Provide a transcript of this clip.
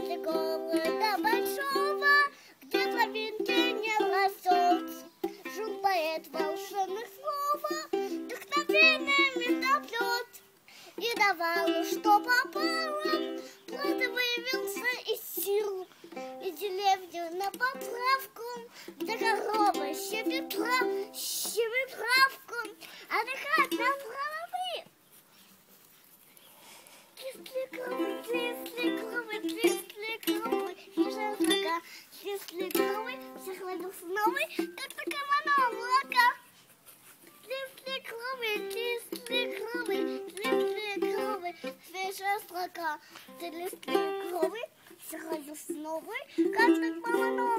голы до большого, где травинки не растет. Жил поэт волшебных слов, вдохновениями доплет. И давал, что попало, плод вывелся из сил. И деревню на поправку, где корова щебет травку, отдыхать на травы. Кисли кровы, хижина слуга. Кисли кровы, всех ловил с новой, как такая молока. Кисли кровы, свежая строка. Кисли кровы, всех ловил с новой, как так молока.